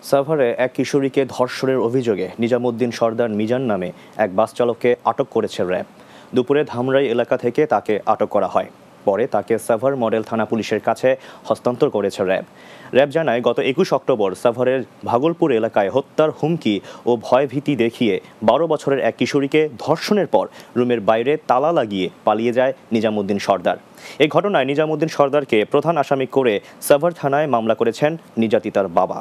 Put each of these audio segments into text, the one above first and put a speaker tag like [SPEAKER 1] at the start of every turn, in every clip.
[SPEAKER 1] সাভারে এক কিশোরীকে ধর্ষণের অভিযোগে নিজামুদ্দিন সর্দার মিজান নামে এক বাস চালককে আটক করেছে র্যাব। দুপুরে ধামরাই এলাকা থেকে তাকে আটক করা হয়। পরে তাকে সাভার মডেল থানা পুলিশের কাছে হস্তান্তর করেছে র্যাব। র্যাব জানায়, গত 21 অক্টোবর সাভারের ভাগলপুর এলাকায় হত্যার হুমকি ও ভয়ভীতি দেখিয়ে 12 বছরের এক কিশোরীকে ধর্ষণের পর রুমের বাইরে তালা লাগিয়ে পালিয়ে যায় নিজামুদ্দিন সর্দার। এই ঘটনায় নিজামুদ্দিন সর্দারকে প্রধান আসামি করে সাভার থানায় মামলা করেছেন নির্যাতিতার বাবা।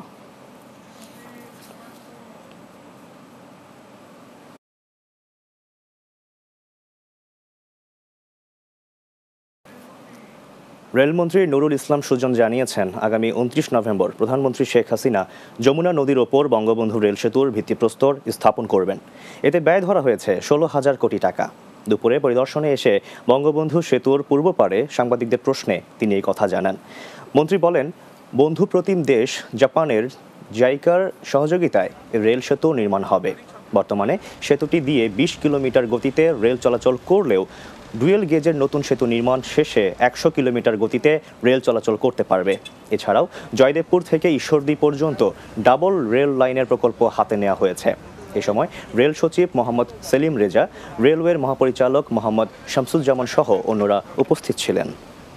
[SPEAKER 1] রেলমন্ত্রী নুরুল ইসলাম সুজন জানিয়েছেন, আগামী 29 নভেম্বর প্রধানমন্ত্রী শেখ হাসিনা যমুনা নদীর ওপর বঙ্গবন্ধু রেল সেতুর ভিত্তিপ্রস্তর স্থাপন করবেন। এতে ব্যয় ধরা হয়েছে 16,000 কোটি টাকা। দুপুরে পরিদর্শনে এসে বঙ্গবন্ধু সেতুর পূর্ব পাড়ে সাংবাদিকদের প্রশ্নে তিনি এই কথা জানান। মন্ত্রী বলেন, বন্ধুপ্রতিম দেশ জাপানের জাইকার সহযোগিতায় রেল সেতু নির্মাণ হবে। বর্তমানে সেতুটি দিয়ে 20 কিলোমিটার গতিতে রেল চলাচল করলেও ডুয়েল গেজের নতুন সেতু নির্মাণ শেষে 100 কিলোমিটার গতিতে রেল চলাচল করতে পারবে। এছাড়াও জয়দেবপুর থেকে ঈশ্বরদী পর্যন্ত ডাবল রেল লাইনের প্রকল্প হাতে নেওয়া হয়েছে। এ সময় রেল সচিব মোহাম্মদ সেলিম রেজা, রেলওয়ের মহাপরিচালক মোহাম্মদ শামসুজ্জামান সহ অন্যরা উপস্থিত ছিলেন।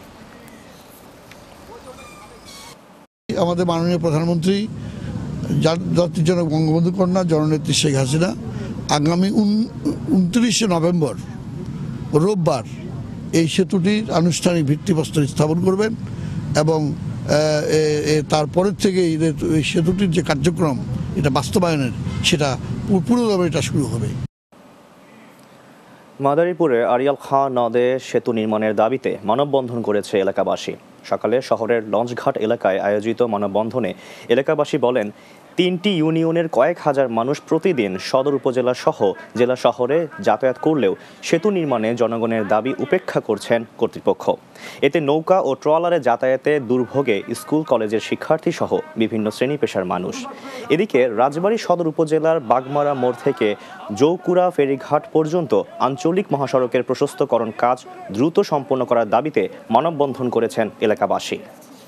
[SPEAKER 2] আমাদের মাননীয় প্রধানমন্ত্রী জাতির জনক বঙ্গবন্ধু কন্যা জননেত্রী শেখ হাসিনা আগামী 29 নভেম্বর রোববার এই সেতুটির আনুষ্ঠানিক ভিত্তিপ্রস্তর স্থাপন করবেন এবং তারপরের থেকে এই সেতুটির যে কার্যক্রম এটা বাস্তবায়নের সেটা পুরোদমে এটা শুরু হবে।
[SPEAKER 1] মাদারীপুরে আরিয়াল খাঁ নদে সেতু নির্মাণের দাবিতে মানববন্ধন করেছে এলাকাবাসী। সকালে শহরের লঞ্চঘাট এলাকায় আয়োজিত মানববন্ধনে এলাকাবাসী বলেন, 3টি ইউনিয়নের কয়েক হাজার মানুষ প্রতিদিন সদর উপজেলা সহ জেলা শহরে যাতায়াত করলেও সেতু নির্মাণে জনগণের দাবি উপেক্ষা করছেন কর্তৃপক্ষ। এতে নৌকা ও ট্রলারে যাতায়াতে দুর্ভোগে স্কুল কলেজের শিক্ষার্থী সহ বিভিন্ন শ্রেণী পেশার মানুষ। এদিকে রাজবাড়ী সদর উপজেলার বাগমারা মোড় থেকে জৌকুড়া ফেরিঘাট পর্যন্ত আঞ্চলিক মহাসড়কের প্রশস্তকরণ কাজ দ্রুত সম্পন্ন করার দাবিতে মানববন্ধন করেছেন এলাকাবাসী।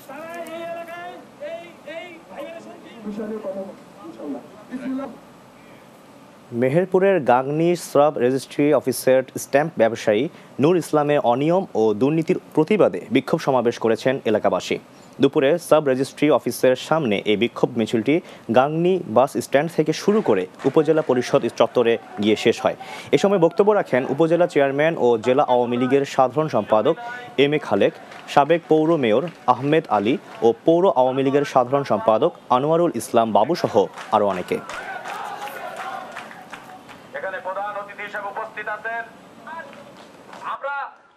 [SPEAKER 1] মেহেরপুরের গাংনী সাব রেজিস্ট্রি অফিসের স্ট্যাম্প ব্যবসায়ী নূর ইসলামের অনিয়ম ও দুর্নীতির প্রতিবাদে বিক্ষোভ সমাবেশ করেছেন এলাকাবাসী। দুপুরে সাব রেজিস্ট্রি অফিসের সামনে এই বিক্ষোভ মিছিলটি গাংনী বাস স্ট্যান্ড থেকে শুরু করে উপজেলা পরিষদ চত্বরে গিয়ে শেষ হয়। এ সময় বক্তব্য রাখেন উপজেলা চেয়ারম্যান ও জেলা আওয়ামী লীগের সাধারণ সম্পাদক এম এ খালেক, সাবেক পৌর মেয়র আহমেদ আলী ও পৌর আওয়ামী লীগের সাধারণ সম্পাদক আনোয়ারুল ইসলাম বাবু সহ আরও অনেকে।
[SPEAKER 3] এখানে প্রধান অতিথি হিসেবে উপস্থিত আছেন। আমরা